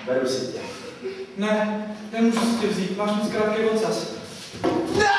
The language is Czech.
Beru si tě. Ne, nemůžu si tě vzít, máš moc krátký ocas. Ne!